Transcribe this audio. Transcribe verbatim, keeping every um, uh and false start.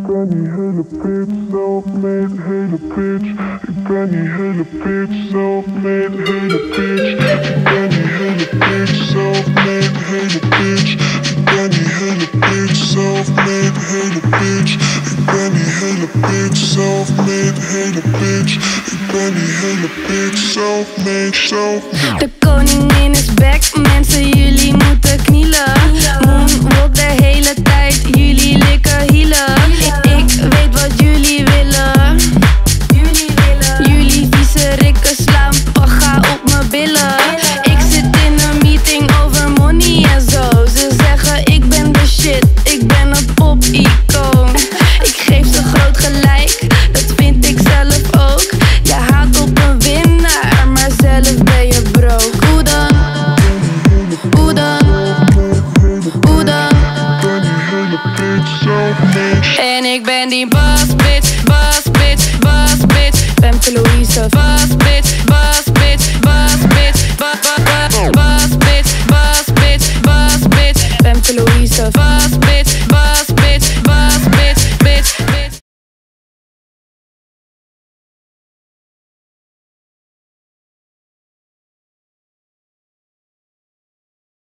ben die hele bitch, self-made hele bitch. Ik ben die hele bitch, self-made hele bitch. Ik ben die hele bitch, self-made hele bitch. Ik ben die hele bitch, self-made hele bitch. Ik ben die hele bitch, self-made hele bitch. Ik ben die hele bitch, self-made, self-made. De koningin is back, mensen, jullie moeten knielen. Moonwalk de hele tijd, jullie likken hielen. Ik weet wat jullie willen. Jullie vieze rikken slaan pagga op mijn billen. Ik zit in een meeting over money en zo. Ze zeggen ik ben de shit, ik ben een pop-icoon. Ik geef ze groot gelijk, dat vind ik zelf ook. Je haat op een winnaar, maar zelf ben je broke. Hoe dan? Hoe dan? Hoe dan? En ik ben die boss bitch, boss bitch, boss bitch. Femke Louise, boss bitch, boss bitch, boss bitch, boss bitch, boss bitch, boss bitch, boss bitch. Femke Louise, boss bitch.